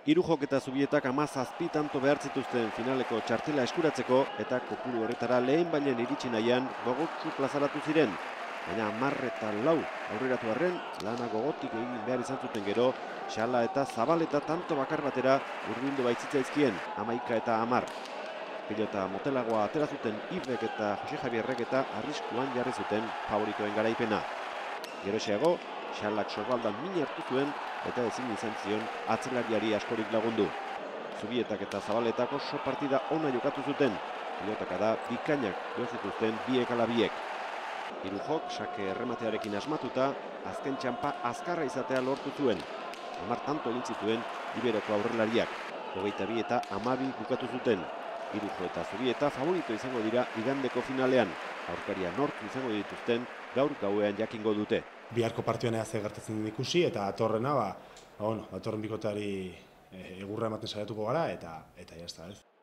Irujok eta Zubietak 17 tanto behar zituzten finaleko txartela eskuratzeko eta kopuru horretara lehen bailen iritsi nahian gogotsu plazaratu ziren. Baina 10-4 aurreratu arren, lana gogotik egin behar izan zuten gero, Xala eta Zabaleta tanto bakar batera hurbildu baitzitzaizkien, 11-10. Pilota motelagoa atera zuten Ibek eta Jose Javierrek eta arriskuan jarri zuten favoritoen garaipena. Geroxeago, Xalak sorbaldan min hartu zuen eta ezin izan zion atzelariari askorik lagundu. Zubietak eta Zabaletak oso partida ona jokatu zuten, pilotaka da bikainak jo zituzten biek ala biek. Irujok sake errematearekin asmatuta, azken txanpa azkarra izatea lortu zuen. 10 tanto egin zituen Iberoko aurrelariak, 22 eta 12 bukatu zuten. Irujo eta Zubieta favorito izango dira igandeko finalean. Aurkaria nortu izango dituzten gaur gauean jakingo dute. Biharko partioan ea ze gertatzen den ikusi eta datorrena, datorren bikotari egurra ematen saiatuko gara eta jazta, ez.